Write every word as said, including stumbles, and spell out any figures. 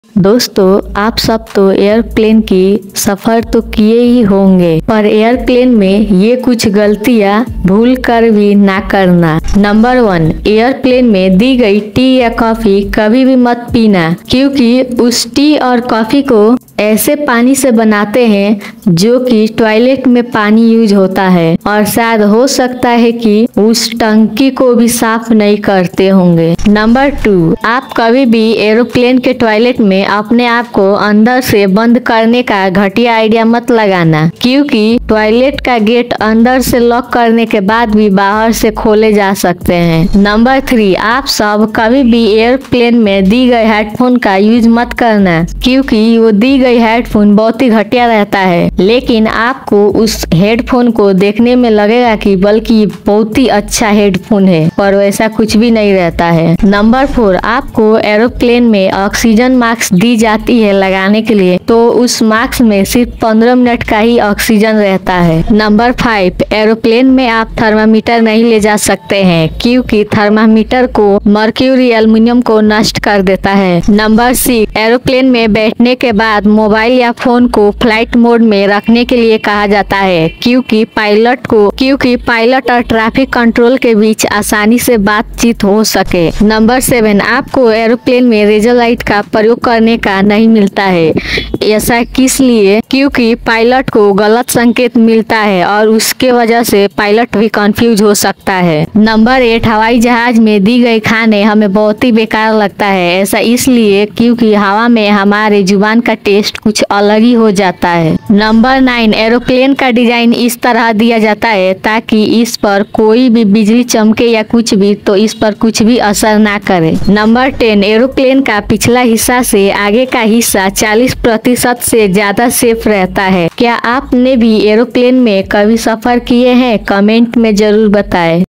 दोस्तों, आप सब तो एयरप्लेन की सफर तो किए ही होंगे, पर एयरप्लेन में ये कुछ गलतियां भूल कर भी ना करना। नंबर वन, एयरप्लेन में दी गई टी या कॉफी कभी भी मत पीना, क्योंकि उस टी और कॉफी को ऐसे पानी से बनाते हैं जो कि टॉयलेट में पानी यूज होता है, और शायद हो सकता है कि उस टंकी को भी साफ नहीं करते होंगे। नंबर टू, आप कभी भी एरोप्लेन के टॉयलेट में अपने आप को अंदर से बंद करने का घटिया आइडिया मत लगाना, क्योंकि टॉयलेट का गेट अंदर से लॉक करने के बाद भी बाहर से खोले जा सकते हैं। नंबर थ्री, आप सब कभी भी एयरप्लेन में दी गए हेडफोन का यूज मत करना, क्योंकि वो दी गई हेडफोन बहुत ही घटिया रहता है, लेकिन आपको उस हेडफोन को देखने में लगेगा कि बल्कि बहुत ही अच्छा हेडफोन है, पर वैसा कुछ भी नहीं रहता है। नंबर फोर, आपको एरोप्लेन में ऑक्सीजन मास्क दी जाती है लगाने के लिए, तो उस मास्क में सिर्फ पंद्रह मिनट का ही ऑक्सीजन रहता है। नंबर फाइव, एरोप्लेन में आप थर्मामीटर नहीं ले जा सकते हैं, क्योंकि थर्मामीटर को मर्क्यूरी एल्युमिनियम को नष्ट कर देता है। नंबर सिक्स, एरोप्लेन में बैठने के बाद मोबाइल या फोन को फ्लाइट मोड में रखने के लिए कहा जाता है, क्योंकि पायलट को क्योंकि पायलट और ट्रैफिक कंट्रोल के बीच आसानी से बातचीत हो सके। नंबर सेवन, आपको एरोप्लेन में रेजर लाइट का प्रयोग करने का नहीं मिलता है। ऐसा किस लिए? क्योंकि पायलट को गलत संकेत मिलता है और उसके वजह से पायलट भी कंफ्यूज हो सकता है। नंबर एट, हवाई जहाज में दी गई खाने हमें बहुत ही बेकार लगता है। ऐसा इसलिए क्योंकि हवा में हमारे जुबान का टेस्ट कुछ अलग ही हो जाता है। नंबर नाइन, एरोप्लेन का डिजाइन इस तरह दिया जाता है ताकि इस पर कोई भी बिजली चमके या कुछ भी, तो इस पर कुछ भी असर ना करे। नंबर टेन, एरोप्लेन का पिछला हिस्सा से आगे का हिस्सा चालीस प्रतिशत से ज्यादा सेफ रहता है। क्या आपने भी एरोप्लेन में कभी सफर किए हैं? कमेंट में जरूर बताएं।